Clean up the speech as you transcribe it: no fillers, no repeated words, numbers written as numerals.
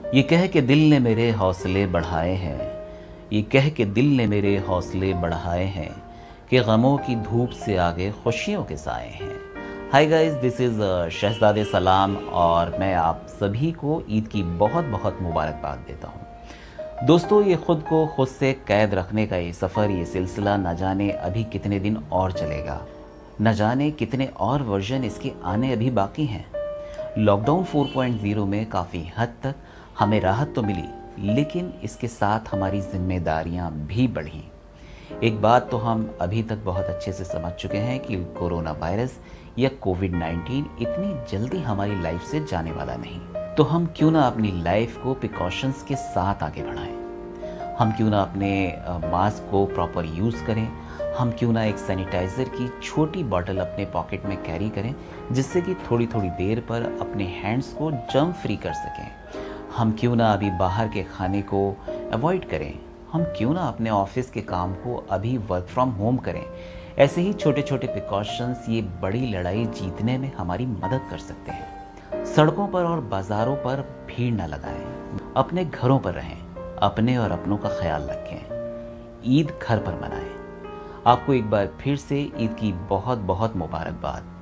ये कह के दिल ने मेरे हौसले बढ़ाए हैं, ये कह के दिल ने मेरे हौसले बढ़ाए हैं कि गमों की धूप से आगे खुशियों के साए हैं। हाय गाइस, दिस इज़ शहजादे सलाम और मैं आप सभी को ईद की बहुत बहुत मुबारकबाद देता हूँ। दोस्तों, ये खुद से कैद रखने का ये सफ़र, ये सिलसिला न जाने अभी कितने दिन और चलेगा, न जाने कितने और वर्जन इसके आने अभी बाकी हैं। लॉकडाउन 4.0 में काफ़ी हद तक हमें राहत तो मिली, लेकिन इसके साथ हमारी जिम्मेदारियां भी बढ़ीं। एक बात तो हम अभी तक बहुत अच्छे से समझ चुके हैं कि कोरोना वायरस या कोविड-19 इतनी जल्दी हमारी लाइफ से जाने वाला नहीं। तो हम क्यों ना अपनी लाइफ को प्रिकॉशंस के साथ आगे बढ़ाएं। हम क्यों ना अपने मास्क को प्रॉपर यूज़ करें। हम क्यों ना एक सैनिटाइज़र की छोटी बॉटल अपने पॉकेट में कैरी करें, जिससे कि थोड़ी थोड़ी देर पर अपने हैंड्स को जर्म फ्री कर सकें। हम क्यों ना अभी बाहर के खाने को अवॉइड करें। हम क्यों ना अपने ऑफिस के काम को अभी वर्क फ्रॉम होम करें। ऐसे ही छोटे छोटे प्रिकॉशंस ये बड़ी लड़ाई जीतने में हमारी मदद कर सकते हैं। सड़कों पर और बाज़ारों पर भीड़ न लगाएं, अपने घरों पर रहें, अपने और अपनों का ख्याल रखें। ईद घर पर मनाएं। आपको एक बार फिर से ईद की बहुत बहुत मुबारकबाद।